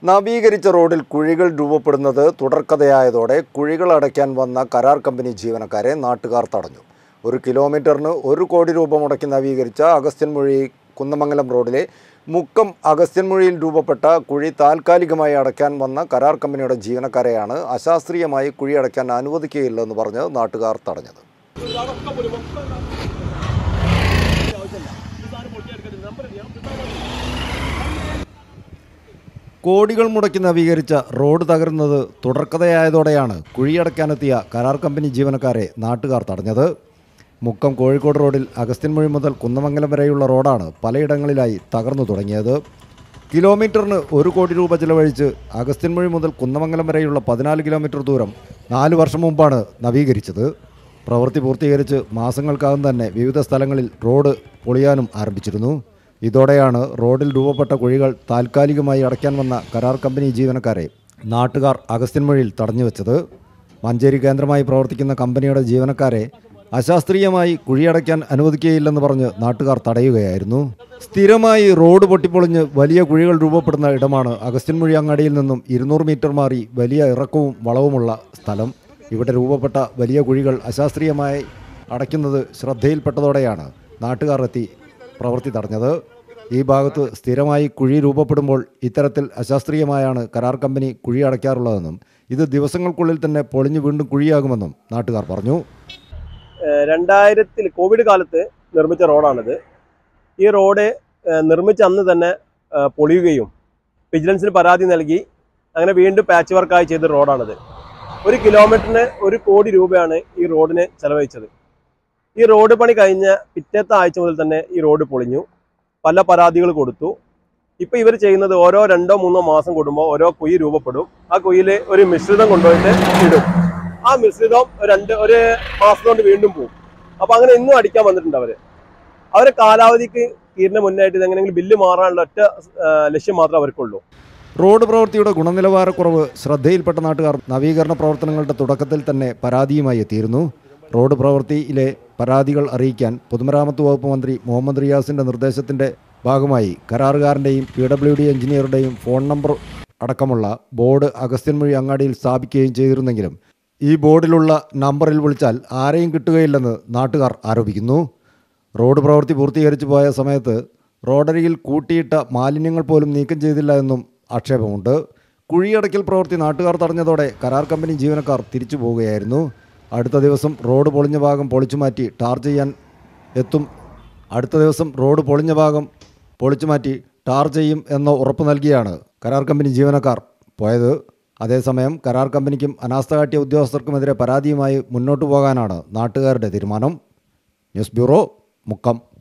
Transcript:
നവീകരിച്ച റോഡിൽ കുഴികൾ രൂപപ്പെടുന്നത് തുടർക്കഥയായതോടെ കുഴികൾ അടയ്ക്കാൻ വന്ന കരാർ കമ്പനി ജീവനക്കാരെ നാട്ടുകാർ തടഞ്ഞു. 1 കിലോമീറ്ററിന് 1 കോടി രൂപ മുടക്കി നവീകരിച്ച അഗസ്ത്യൻമുഴി കുന്നമംഗലം റോഡിലെ മുക്കം അഗസ്ത്യൻമുഴിയിൽ രൂപപ്പെട്ട കുഴി താൽക്കാലികമായി അടയ്ക്കാൻ വന്ന കരാർ കമ്പനിയുടെ ജീവനക്കാരെയാണ് അശാസ്ത്രീയമായി കുഴി അടയ്ക്കാൻ അനുവദിക്കുകയില്ലെന്ന് പറഞ്ഞ് നാട്ടുകാർ തടഞ്ഞത്. കോടികൾ മുടക്കി നവീകരിച്ച റോഡ് തകരുന്നത് തുടർക്കഥയായതോടെയാണ് കുഴിയടയ്ക്കാനെത്തിയ കരാർ കമ്പനി ജീവനക്കാരെ നാട്ടുകാർ തടഞ്ഞത്. മുക്കം കോഴിക്കോട് റോഡിൽ അഗസ്ത്യൻമുഴി മുതൽ കുന്നമംഗലം വരെയുള്ള റോഡാണ് പലയിടങ്ങളിലായി തകർന്നു തുടങ്ങിയത്. കിലോമീറ്ററിന് 1 കോടി രൂപ ചിലവഴിച്ച് അഗസ്ത്യൻമുഴി മുതൽ കുന്നമംഗലം വരെയുള്ള 14 കിലോമീറ്റർ ദൂരം 4 വർഷം മുമ്പാണ് നവീകരിച്ചത്. പ്രവൃത്തി പൂർത്തീകരിച്ച് മാസങ്ങൾക്കകം തന്നെ വിവിധ സ്ഥലങ്ങളിൽ റോഡ് പൊളിയാനും ആരംഭിച്ചിരുന്നു. ഇതോടെയാണ് റോഡിൽ രൂപപ്പെട്ട കുഴികൾ താൽക്കാലികമായി അടയ്ക്കാൻ വന്ന കരാർ കമ്പനി ജീവനക്കാരെ നാട്ടുകാർ അഗസ്ത്യൻമുഴിയിൽ തടഞ്ഞുവെച്ചത്. മഞ്ചേരി കേന്ദ്രമായി പ്രവർത്തിക്കുന്ന കമ്പനിയുടെ ജീവനക്കാരെ അശാസ്ത്രീയമായി കുഴിയടയ്ക്കാൻ അനുവദിക്കുകയില്ലെന്ന് പറഞ്ഞ് നാട്ടുകാർ തടയുകയായിരുന്നു. സ്ഥിരമായി റോഡ് പൊട്ടിപ്പൊളിഞ്ഞ് വലിയ കുഴികൾ രൂപപ്പെടുന്ന ഇടമാണ് അഗസ്ത്യൻമുഴി അങ്ങാടിയിൽ നിന്നും 200 മീറ്റർ മാറി വലിയ ഇറക്കവും വളവുമുള്ള സ്ഥലം. ഇവിടെ രൂപപ്പെട്ട വലിയ കുഴികൾ അശാസ്ത്രീയമായി അടയ്ക്കുന്നത് ശ്രദ്ധയിൽപ്പെട്ടതോടെയാണ് നാട്ടുകാർ എത്തി പ്രവൃത്തി തടഞ്ഞത്. ഈ ഭാഗത്ത് സ്ഥിരമായി കുഴി രൂപപ്പെടുമ്പോൾ ഇത്തരത്തിൽ അശാസ്ത്രീയമായാണ് കരാർ കമ്പനി കുഴി അടയ്ക്കാറുള്ളതെന്നും ഇത് ദിവസങ്ങൾക്കുള്ളിൽ തന്നെ പൊളിഞ്ഞ് വീണ്ടും കുഴിയാകുമെന്നും നാട്ടുകാർ പറഞ്ഞു. 2000 കോവിഡ് കാലത്ത് നിർമ്മിച്ച റോഡാണിത്. ഈ റോഡ് നിർമ്മിച്ച അന്ന് തന്നെ പൊളിയുകയും വിജിലൻസിന് പരാതി നൽകി അങ്ങനെ വീണ്ടും പാച്ച് വർക്കായി ചെയ്ത റോഡാണിത്. 1 കിലോമീറ്ററിന് 1 കോടി രൂപയാണ് ഈ റോഡിന് ചെലവഴിച്ചത്. ഈ റോഡ് പണി കഴിഞ്ഞ പിറ്റേത്തെ ആഴ്ച മുതൽ തന്നെ ഈ റോഡ് പൊളിഞ്ഞു. പല പരാതികൾ കൊടുത്തു. ഇപ്പം ഇവർ ചെയ്യുന്നത് ഓരോ 2-3 മാസം കൂടുമ്പോൾ ഓരോ കുഴി രൂപപ്പെടും. ആ കുഴിയിൽ ഒരു മിശ്രിതം കൊണ്ടുപോയിട്ട് ഇടും. ആ മിശ്രിതം 1 മാസം കൊണ്ട് വീണ്ടും പോകും. അപ്പം അങ്ങനെ ഇന്നും അടിക്കാൻ വന്നിട്ടുണ്ട് അവരെ കാലാവധിക്ക് തീരുന്ന മുന്നായിട്ട് ഇതെങ്ങനെയെങ്കിലും ബില്ല് മാറാനുള്ള ഒറ്റ ലക്ഷ്യം മാത്രമേ അവർക്കുള്ളൂ. റോഡ് പ്രവൃത്തിയുടെ ഗുണനിലവാരക്കുറവ് ശ്രദ്ധയിൽപ്പെട്ട നാട്ടുകാർ നവീകരണ പ്രവർത്തനങ്ങളുടെ തുടക്കത്തിൽ തന്നെ പരാതിയുമായി എത്തിയിരുന്നു. റോഡ് പ്രവൃത്തിയിലെ പരാതികൾ അറിയിക്കാൻ പൊതുമരാമത്ത് വകുപ്പ് മന്ത്രി മുഹമ്മദ് റിയാസിൻ്റെ നിർദ്ദേശത്തിൻ്റെ ഭാഗമായി കരാറുകാരൻ്റെയും PWD എഞ്ചിനീയറുടെയും ഫോൺ നമ്പർ അടക്കമുള്ള ബോർഡ് അഗസ്ത്യൻമുഴി അങ്ങാടിയിൽ സ്ഥാപിക്കുകയും ചെയ്തിരുന്നെങ്കിലും ഈ ബോർഡിലുള്ള നമ്പറിൽ വിളിച്ചാൽ ആരെയും കിട്ടുകയില്ലെന്ന് നാട്ടുകാർ ആരോപിക്കുന്നു. റോഡ് പ്രവൃത്തി പൂർത്തീകരിച്ചു പോയ സമയത്ത് റോഡരികിൽ കൂട്ടിയിട്ട മാലിന്യങ്ങൾ പോലും നീക്കം ചെയ്തില്ല എന്നും ആക്ഷേപമുണ്ട്. കുഴിയടയ്ക്കൽ പ്രവൃത്തി നാട്ടുകാർ തടഞ്ഞതോടെ കരാർ കമ്പനി ജീവനക്കാർ തിരിച്ചു പോവുകയായിരുന്നു. അടുത്ത ദിവസം റോഡ് പൊളിഞ്ഞ ഭാഗം പൊളിച്ചു മാറ്റി ടാർ ചെയ്യാൻ എത്തും. ടാർ ചെയ്യും എന്ന ഉറപ്പ് നൽകിയാണ് കരാർ കമ്പനി ജീവനക്കാർ പോയത്. അതേസമയം കരാർ കമ്പനിക്കും അനാസ്ഥ കാട്ടിയ ഉദ്യോഗസ്ഥർക്കുമെതിരെ പരാതിയുമായി മുന്നോട്ടു പോകാനാണ് നാട്ടുകാരുടെ തീരുമാനം. News bureau, Mukkam.